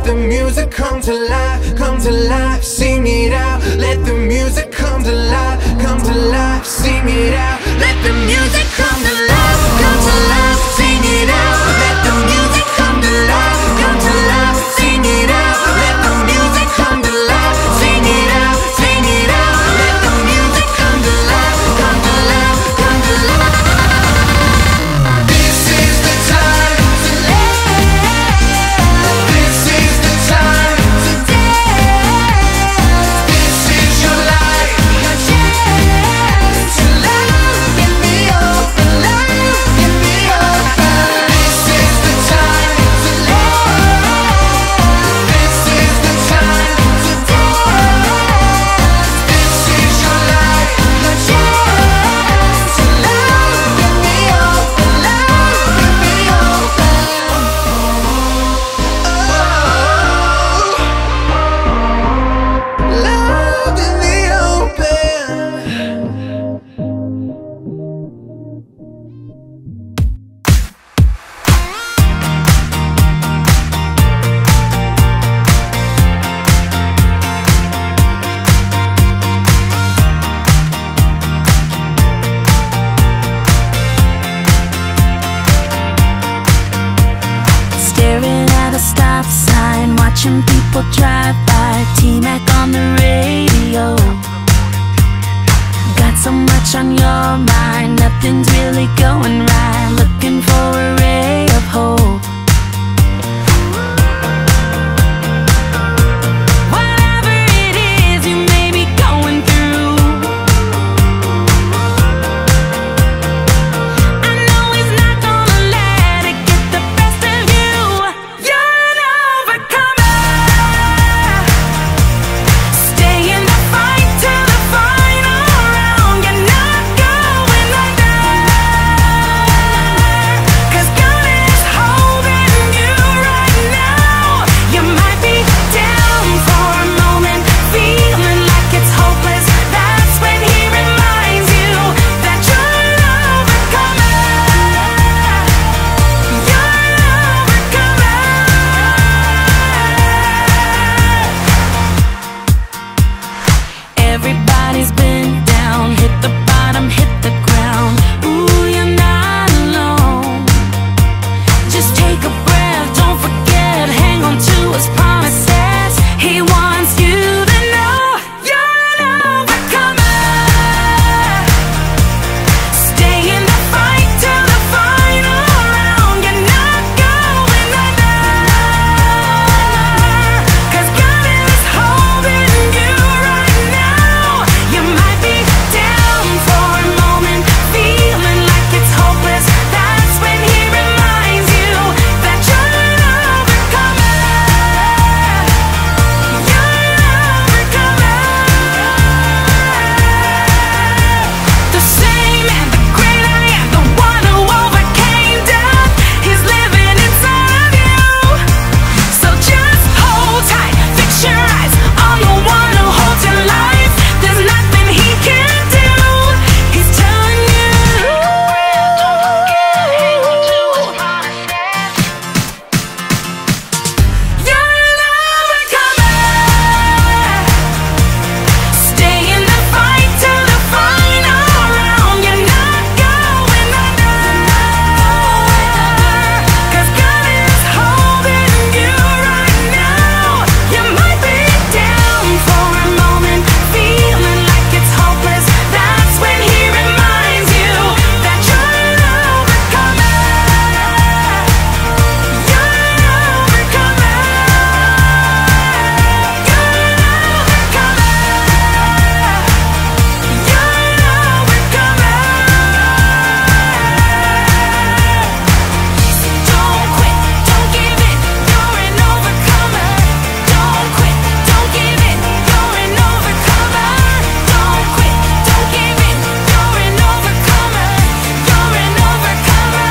Let the music come to life, come to life. Sing it out. Let the music come to life, come to life. Sing it out. Let the music come to life, come to life. Sing it out. Let the music come to life, come to life. Sing it out. Let the music come to life. Sing it out, sing it out. Let the music come to life, come to life, come to life. This is the time to live. This is the time to dance. This is your life, your chance to love. Give me open, love. Give me open. This is the time to live. This is the time to dance. This is your life, your chance to love. Give me open, love. Give me open. Love in the Staring at a stop sign, watching people drive by. T-Mac on the radio. Got so much on your mind, nothing's really going right. Looking for a ray of hope. Whatever it is you may be going through, I know he's not gonna let it get the best of you. You're an overcomer. Stay in the fight till the final round. You're not going under, 'cause God is holding you right now. You might be down for a moment, feeling like it's hopeless. That's when he reminds you that you're an overcomer. You're an overcomer. Everybody's been down, hit the bottom, hit the ground. Ooh, you're not alone. Just take a breath, don't forget, hang on to his promises. He wants you to know you're an overcomer. Stay in the fight till the final round. You're not going under, 'cause God is holding you right now. You might be down for a moment, feeling like it's hopeless. That's when he reminds you that you're an overcomer. You're an overcomer. The same and the great I am, the one who overcame death, he's living inside of you. So just hold tight, fix your eyes on the one who holds your life. There's nothing he can't do. He's telling you, don't forget, hang on to his promises. You're an overcomer. Stay in the fight till the final round. You're not going under, 'cause God is holding you right now. You might be down for a moment, feeling like it's hopeless. That's when he reminds you that you're an overcomer. You're an overcomer. You're an overcomer. You're an overcomer. Don't quit, don't give in, you're an overcomer. Don't quit, don't give in, you're an overcomer. Don't quit, don't give in, you're an overcomer. You're an overcomer.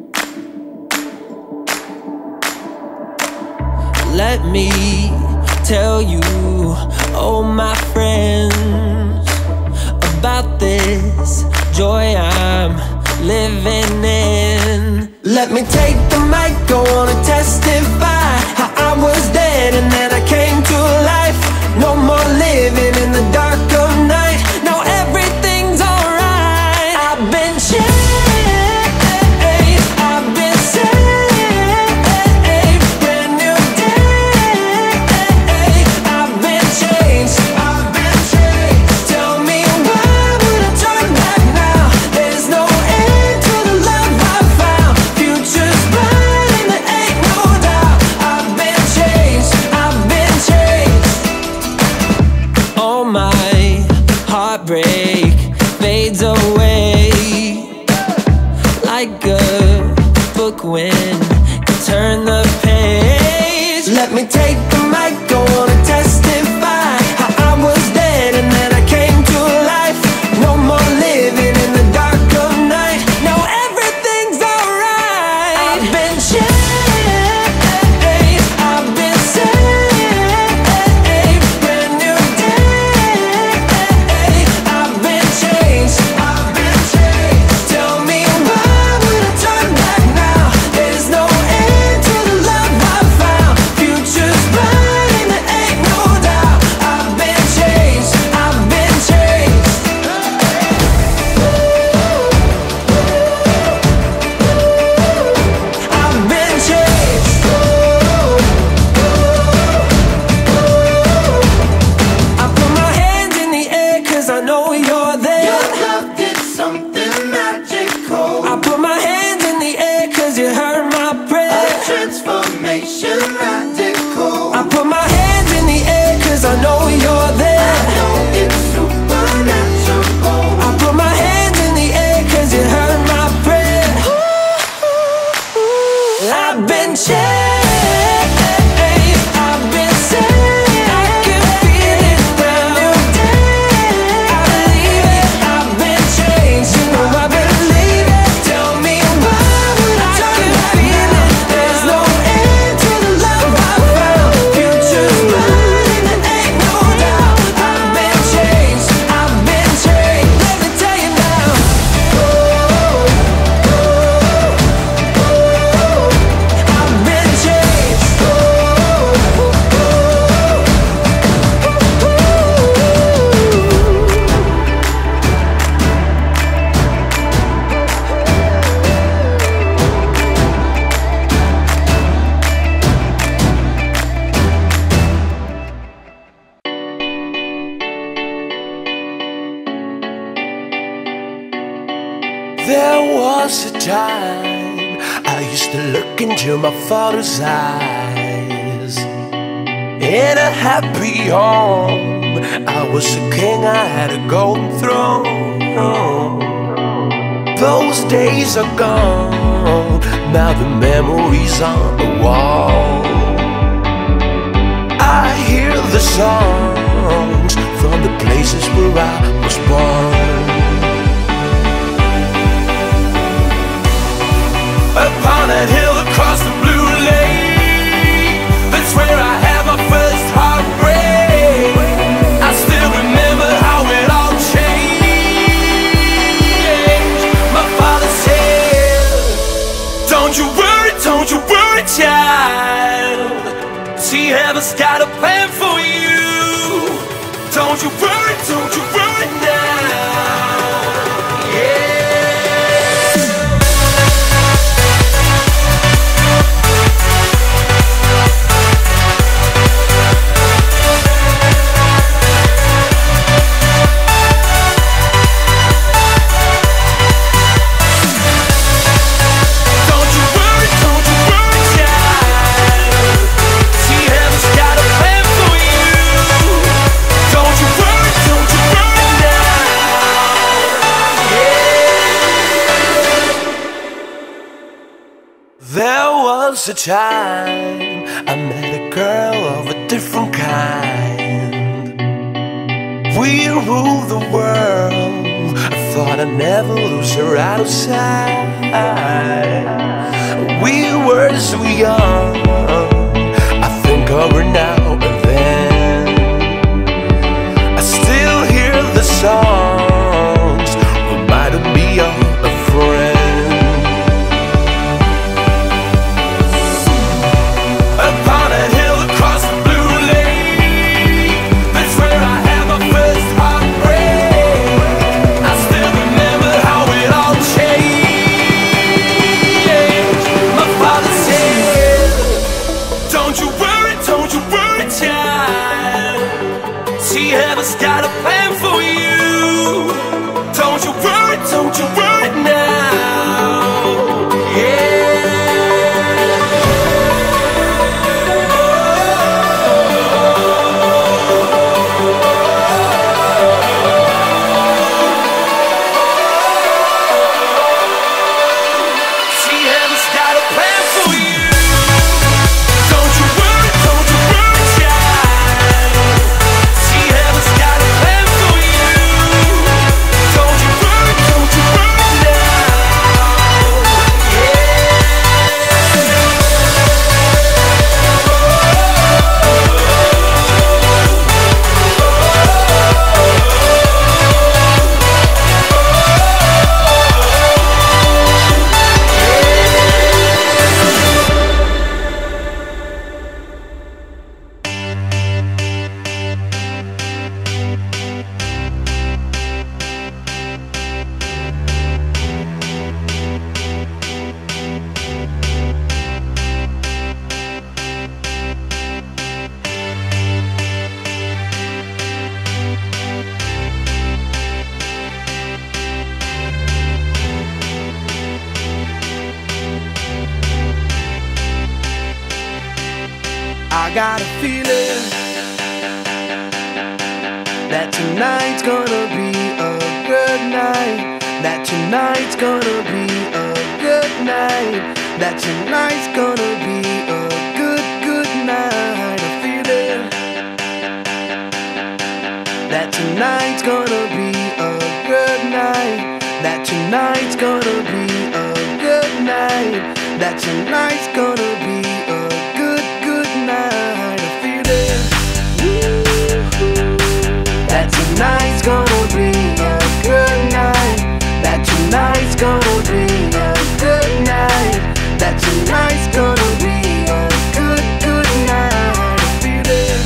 Let me tell you, oh my friends, about this joy I'm living in. Let me take the mic, go on and testify how I was dead and then I came to life. No more living in the dark of night. Now everything's alright. I've been changed, I've been saved. Brand new day, I've been changed, I've been changed. Tell me why would I turn back now? There's no end to the love I found. Future's bright and there ain't no doubt. I've been changed, I've been changed. All my heartbreak fades away like a book when you turn the page. Let me take the mic, go on and testify how I was dead and then I came to life. No more living in the dark of night. Now everything's alright. I've been changed, I've been saved. Brand new day, I've been changed, I've been changed. Tell me why would I turn back now? There's no end to the love I found. Future's bright and there ain't no doubt. I've been changed, I've been changed. I've been changed. I put my hands in the air 'cause I know you're there. Your love did something magical. I put my hands in the air 'cause you heard my A prayer. transformation radical. I put my hands in the air 'cause I know you're there. I know it's supernatural. I put my hands in the air 'cause you heard my prayer. I've been changed, I've been saved. I can feel it now. New day, I believe it. I've been changed, you know I believe it. Tell me why would I turn back now? There's no end to the love I found. Future's bright and there ain't no doubt. I've been changed, I've been changed. Let me tell you now. I've been changed. There was a time I used to look into my father's eyes. In a happy home, I was a king, I had a golden throne. Those days are gone, now the memories on the wall. I hear the songs from the places where I was born. Upon that hill across the blue lake, that's where I had my first heartbreak. I still remember how it all changed. My father said, don't you worry, child. See, heaven's got a plan for you. Don't you worry now. Yeah. There was a time I met a girl of a different kind. We ruled the world. I thought I'd never lose her out of sight. We were so young, I think of her now and then. See, heaven's got a plan for you. Don't you worry now. I got a feeling that tonight's gonna be a good night. That tonight's gonna be a good night. That tonight's gonna be a good night. A feeling that tonight's gonna be a good night. That tonight's gonna be a good night. That tonight's gonna be a good night. A feeling that tonight's gonna be a good night. That tonight's gonna be a good night. That tonight's gonna be a good night. A feeling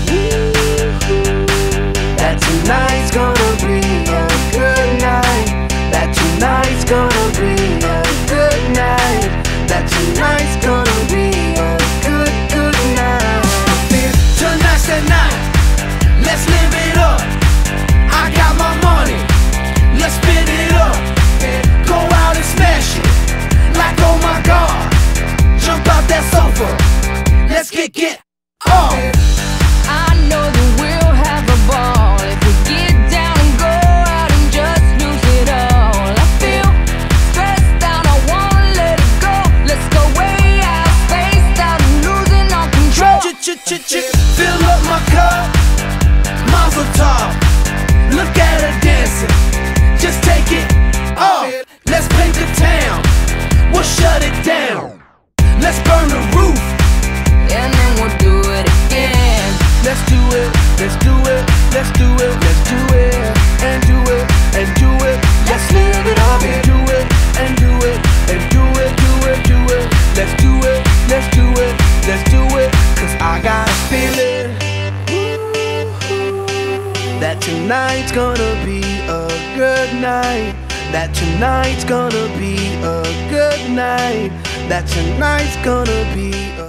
that tonight's gonna be a good night. That tonight's gonna be a good night. That tonight's gonna be a good night. Tonight's the night, let's live it up. I got my money, let's spin it up. Go out and smash it, like oh my God. Jump out that sofa, let's get up. I know that we'll have a ball if we get down and go out and just lose it all. I feel stressed out, I wanna let it go. Let's go way out, spaced out, and losing all control. Fill up my cup, Mazel tov. Look at her dancing, just take it off. Let's paint the town, we'll shut it down. Let's burn the roof, And then we'll do it again. Let's do it, let's do it, let's do it, let's do it, and do it, and do it. Let's live it up and do it, and do it, and do it, do it, do it. Let's do it, let's do it, let's do it. Cause I got a feeling that tonight's gonna be a good night. That tonight's gonna be a good night. That tonight's gonna be